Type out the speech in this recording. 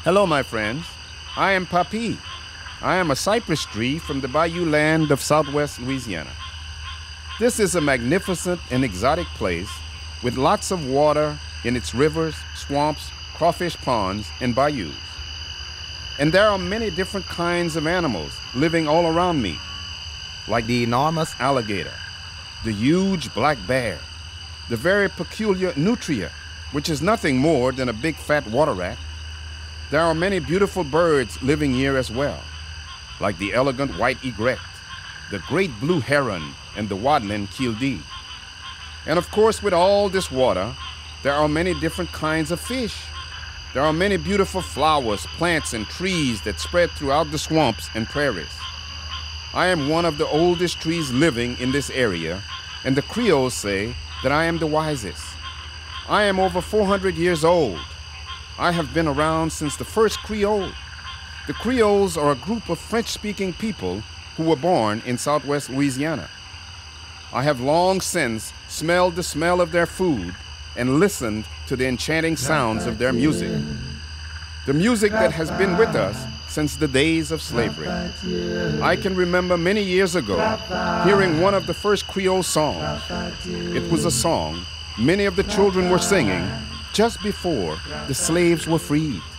Hello, my friends. I am Papi. I am a cypress tree from the Bayou land of southwest Louisiana. This is a magnificent and exotic place with lots of water in its rivers, swamps, crawfish ponds, and bayous. And there are many different kinds of animals living all around me, like the enormous alligator, the huge black bear, the very peculiar nutria, which is nothing more than a big fat water rat. There are many beautiful birds living here as well, like the elegant white egret, the great blue heron, and the waddling kildee. And of course, with all this water, there are many different kinds of fish. There are many beautiful flowers, plants, and trees that spread throughout the swamps and prairies. I am one of the oldest trees living in this area, and the Creoles say that I am the wisest. I am over 400 years old. I have been around since the first Creole. The Creoles are a group of French-speaking people who were born in southwest Louisiana. I have long since smelled the smell of their food and listened to the enchanting sounds of their music. The music that has been with us since the days of slavery. I can remember many years ago hearing one of the first Creole songs. It was a song many of the children were singing just before the slaves were freed.